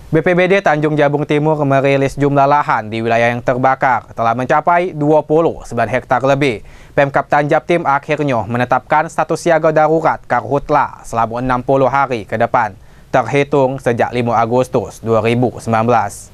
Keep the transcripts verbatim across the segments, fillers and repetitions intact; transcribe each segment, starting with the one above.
B P B D Tanjung Jabung Timur merilis jumlah lahan di wilayah yang terbakar telah mencapai dua puluh sembilan hektar lebih. Pemkab Tanjabtim akhirnya menetapkan status siaga darurat karhutla selama enam puluh hari ke depan, terhitung sejak lima Agustus dua ribu sembilan belas.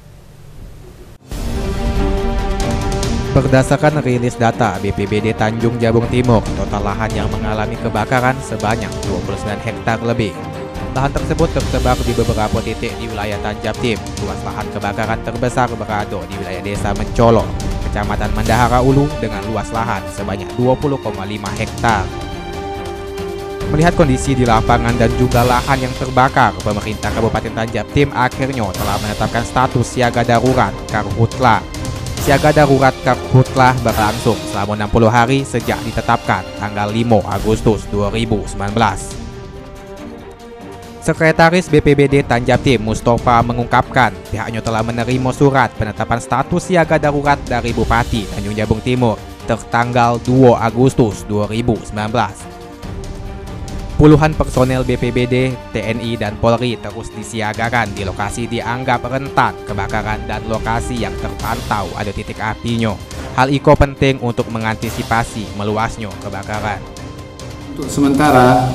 Berdasarkan rilis data B P B D Tanjung Jabung Timur, total lahan yang mengalami kebakaran sebanyak dua puluh sembilan hektar lebih. Lahan tersebut tersebar di beberapa titik di wilayah Tanjabtim. Luas lahan kebakaran terbesar berada di wilayah Desa Mencolo, Kecamatan Mendahara Ulu dengan luas lahan sebanyak dua puluh koma lima hektar. Melihat kondisi di lapangan dan juga lahan yang terbakar, pemerintah Kabupaten Tanjabtim akhirnya telah menetapkan status siaga darurat karhutla. Siaga darurat karhutla berlangsung selama enam puluh hari sejak ditetapkan tanggal lima Agustus dua ribu sembilan belas. Sekretaris B P B D Tanjabtim Mustafa mengungkapkan pihaknya telah menerima surat penetapan status siaga darurat dari Bupati Tanjung Jabung Timur tertanggal dua Agustus dua ribu sembilan belas. Puluhan personel B P B D, T N I, dan Polri terus disiagakan di lokasi dianggap rentan kebakaran dan lokasi yang terpantau ada titik apinya. Hal itu penting untuk mengantisipasi meluasnya kebakaran. Untuk sementara,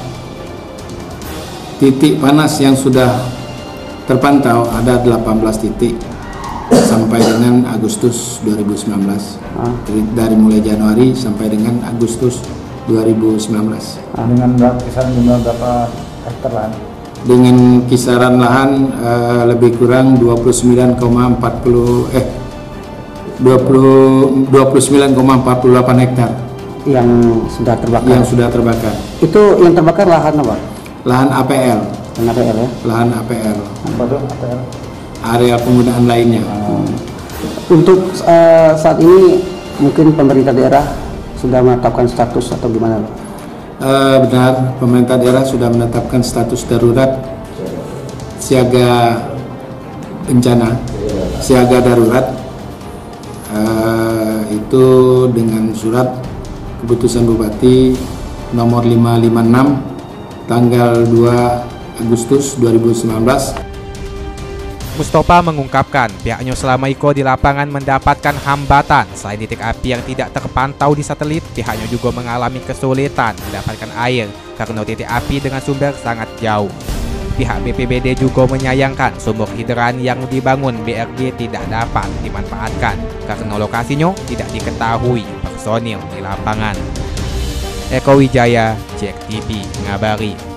titik panas yang sudah terpantau ada delapan belas titik sampai dengan Agustus dua ribu sembilan belas. Dari, dari mulai Januari sampai dengan Agustus dua ribu sembilan belas. Dengan berapa kisaran jumlah berapa hektar lahan? Dengan kisaran lahan uh, lebih kurang dua puluh sembilan koma empat nol eh dua puluh sembilan koma empat delapan hektar yang sudah terbakar. Yang sudah terbakar. Itu yang terbakar lahan apa? Lahan A P L. Lahan A P L ya? Lahan A P L. Apa tuh A P L? Area penggunaan lainnya. Hmm. Untuk uh, saat ini mungkin pemerintah daerah sudah menetapkan status atau gimana? Uh, benar, pemerintah daerah sudah menetapkan status darurat siaga bencana, siaga darurat. Uh, itu dengan surat keputusan Bupati nomor lima ratus lima puluh enam tanggal dua Agustus dua ribu sembilan belas. Mustafa mengungkapkan pihaknya selama itu di lapangan mendapatkan hambatan. Selain titik api yang tidak terpantau di satelit, pihaknya juga mengalami kesulitan mendapatkan air karena titik api dengan sumber sangat jauh. Pihak B P B D juga menyayangkan sumur hidran yang dibangun B R G tidak dapat dimanfaatkan karena lokasinya tidak diketahui personil di lapangan. Eko Wijaya, Jack T V, ngabari.